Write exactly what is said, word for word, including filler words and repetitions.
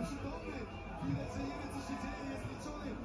nieprzytomny. Widać, że nie wie, co się dzieje, jest liczony.